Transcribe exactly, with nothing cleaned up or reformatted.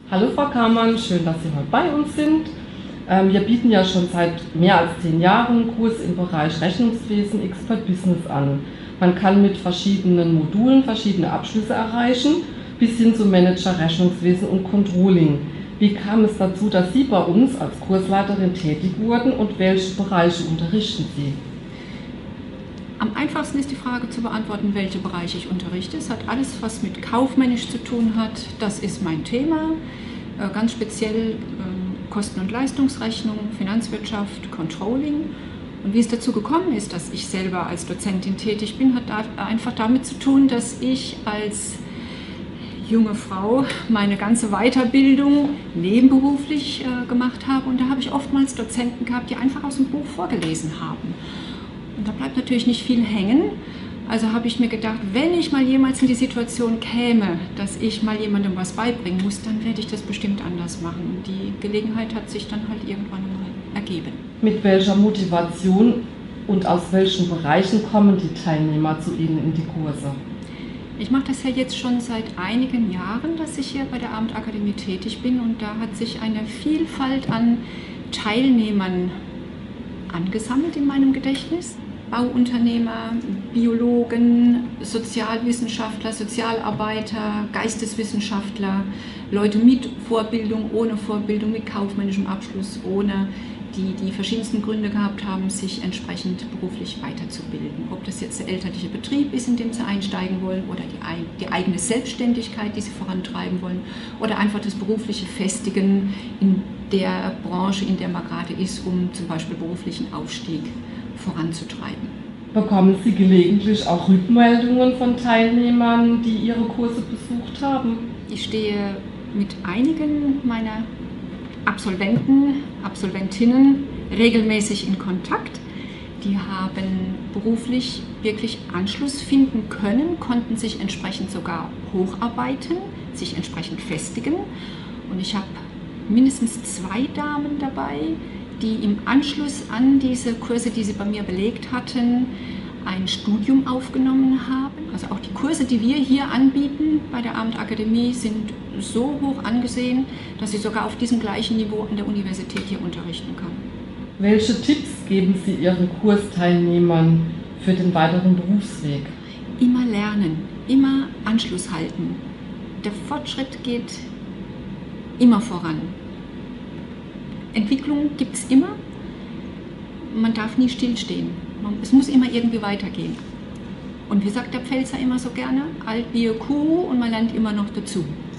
Hallo Frau Kamann, schön, dass Sie heute bei uns sind. Ähm, wir bieten ja schon seit mehr als zehn Jahren Kurs im Bereich Rechnungswesen Expert Business an. Man kann mit verschiedenen Modulen verschiedene Abschlüsse erreichen, bis hin zum Manager Rechnungswesen und Controlling. Wie kam es dazu, dass Sie bei uns als Kursleiterin tätig wurden und welche Bereiche unterrichten Sie? Am einfachsten ist die Frage zu beantworten, welche Bereiche ich unterrichte. Es hat alles, was mit kaufmännisch zu tun hat. Das ist mein Thema. Ganz speziell Kosten- und Leistungsrechnung, Finanzwirtschaft, Controlling. Und wie es dazu gekommen ist, dass ich selber als Dozentin tätig bin, hat einfach damit zu tun, dass ich als junge Frau meine ganze Weiterbildung nebenberuflich gemacht habe. Und da habe ich oftmals Dozenten gehabt, die einfach aus dem Buch vorgelesen haben. Und da bleibt natürlich nicht viel hängen. Also habe ich mir gedacht, wenn ich mal jemals in die Situation käme, dass ich mal jemandem was beibringen muss, dann werde ich das bestimmt anders machen. Die Gelegenheit hat sich dann halt irgendwann mal ergeben. Mit welcher Motivation und aus welchen Bereichen kommen die Teilnehmer zu Ihnen in die Kurse? Ich mache das ja jetzt schon seit einigen Jahren, dass ich hier bei der Abendakademie tätig bin, und da hat sich eine Vielfalt an Teilnehmern angesammelt in meinem Gedächtnis. Bauunternehmer, Biologen, Sozialwissenschaftler, Sozialarbeiter, Geisteswissenschaftler, Leute mit Vorbildung, ohne Vorbildung, mit kaufmännischem Abschluss, ohne, die die verschiedensten Gründe gehabt haben, sich entsprechend beruflich weiterzubilden. Ob das jetzt der elterliche Betrieb ist, in dem sie einsteigen wollen, oder die, die eigene Selbstständigkeit, die sie vorantreiben wollen, oder einfach das berufliche Festigen in der Branche, in der man gerade ist, um zum Beispiel beruflichen Aufstieg voranzutreiben. Bekommen Sie gelegentlich auch Rückmeldungen von Teilnehmern, die Ihre Kurse besucht haben? Ich stehe mit einigen meiner Absolventen, Absolventinnen regelmäßig in Kontakt. Die haben beruflich wirklich Anschluss finden können, konnten sich entsprechend sogar hocharbeiten, sich entsprechend festigen. Und ich habe mindestens zwei Damen dabei, die im Anschluss an diese Kurse, die sie bei mir belegt hatten, ein Studium aufgenommen haben. Also auch die Kurse, die wir hier anbieten bei der Abendakademie, sind so hoch angesehen, dass ich sogar auf diesem gleichen Niveau an der Universität hier unterrichten kann. Welche Tipps geben Sie Ihren Kursteilnehmern für den weiteren Berufsweg? Immer lernen, immer Anschluss halten. Der Fortschritt geht immer voran. Entwicklung gibt es immer. Man darf nie stillstehen. Es muss immer irgendwie weitergehen. Und wie sagt der Pfälzer immer so gerne, alt wie eine Kuh, und man lernt immer noch dazu.